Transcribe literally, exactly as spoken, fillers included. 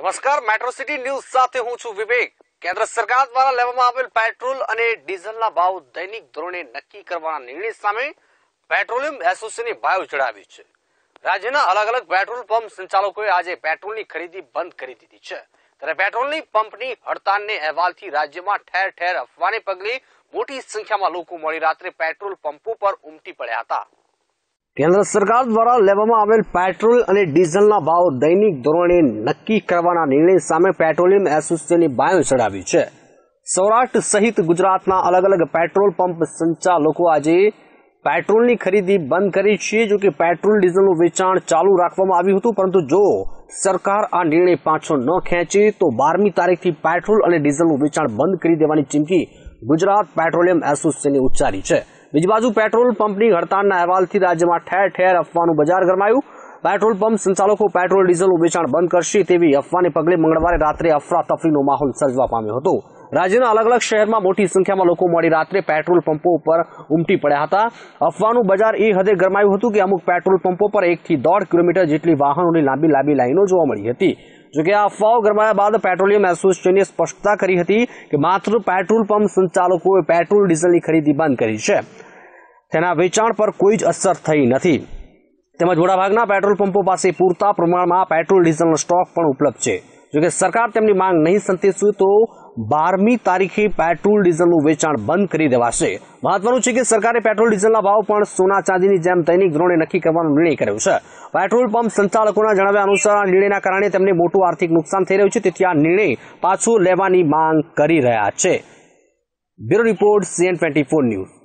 નમસ્કાર, metro city news સાથે હું છું વિવેક। કેન્દ્ર સરકાર દ્વારા લેવામાં આવેલ પેટ્રોલ અને ડીઝલના ભાવ દૈનિક ધોરણે નક્કી કરવાના નિર્ણય સામે પેટ્રોલિયમ એસોસિએશને ભાવ ચડાવ્યો છે। રાજ્યના અલગ અલગ પેટ્રોલ પંપ સંચાલકોએ આજે પેટ્રોલની ખરીદી બંધ કરી દીધી છે, ત્યારે પેટ્રોલની પંપની હડતાલને અહેવાલથી રાજ્યમાં ઠેર ઠેર અફવાને પગલે મોટી સંખ્યામાં લોકો મોડી રાત્રે પેટ્રોલ પંપો પર ઉમટી પડ્યા હતા। કેન્દ્ર સરકાર દ્વારા લેવામાં આવેલ પેટ્રોલ અને ડીઝલના ભાવ દૈનિક ધોરણે નક્કી કરવાના નિર્ણય સામે પેટ્રોલિયમ એસોસિએશને બાયો ચડાવ્યું છે। સૌરાષ્ટ્ર સહિત ગુજરાતના અલગ અલગ પેટ્રોલ પંપ સંચાલકો આજે પેટ્રોલની ખરીદી બંધ કરી છે। જો કે પેટ્રોલ ડીઝલનું વેચાણ ચાલુ રાખવામાં આવ્યું હતું, પરંતુ જો સરકાર આ નિર્ણય પાછો ન ખેંચે તો બારમી તારીખથી પેટ્રોલ અને ડીઝલનું વેચાણ બંધ કરી દેવાની ચીમકી ગુજરાત પેટ્રોલિયમ એસોસિએશને ઉચ્ચારી છે। બીજી બાજુ પેટ્રોલ પંપની હડતાલના અહેવાલથી રાજ્યમાં ઠેર ઠેર અફવાનું બજાર ગરમાયું। પેટ્રોલ પંપ સંચાલકો પેટ્રોલ ડીઝલનું વેચાણ બંધ કરશે તેવી અફવાને પગલે મંગળવારે રાત્રે અફરાતફરીનો માહોલ સર્જવા પામ્યો હતો। રાજ્યના અલગ અલગ શહેરમાં મોટી સંખ્યામાં લોકો મોડી રાત્રે પેટ્રોલ પંપો ઉપર ઉમટી પડ્યા હતા। અફવાનું બજાર એ હદે ગરમાયું હતું કે અમુક પેટ્રોલ પંપો પર એકથી દોઢ કિલોમીટર જેટલી વાહનોની લાંબી લાંબી લાઈનો જોવા મળી હતી। જોકે આ અફવાઓ ગરમાયા બાદ પેટ્રોલિયમ એસોસિએશને સ્પષ્ટતા કરી હતી કે માત્ર પેટ્રોલ પંપ સંચાલકોએ પેટ્રોલ ડીઝલની ખરીદી બંધ કરી છે, તેના વેચાણ પર કોઈ જ અસર થઈ નથી। તેમજ મોટાભાગના પેટ્રોલ પંપો પાસે પૂરતા પ્રમાણમાં પેટ્રોલ ડીઝલનો સ્ટોક પણ ઉપલબ્ધ છે। જોકે સરકાર તેમની માંગ નહીં સંતોષે તો બારમી તારીખે પેટ્રોલ ડીઝલનું વેચાણ બંધ કરી દેવાશે। મહત્વનું છે કે સરકારે પેટ્રોલ ડીઝલના ભાવ પણ સોના ચાંદીની જેમ દૈનિક ધોરણે નક્કી કરવાનો નિર્ણય કર્યો છે। પેટ્રોલ પંપ સંચાલકોના જણાવ્યા અનુસાર આ નિર્ણયના કારણે તેમને મોટું આર્થિક નુકસાન થઈ રહ્યું છે, તેથી આ નિર્ણય પાછો લેવાની માંગ કરી રહ્યા છે। Bureau report CN twenty four news.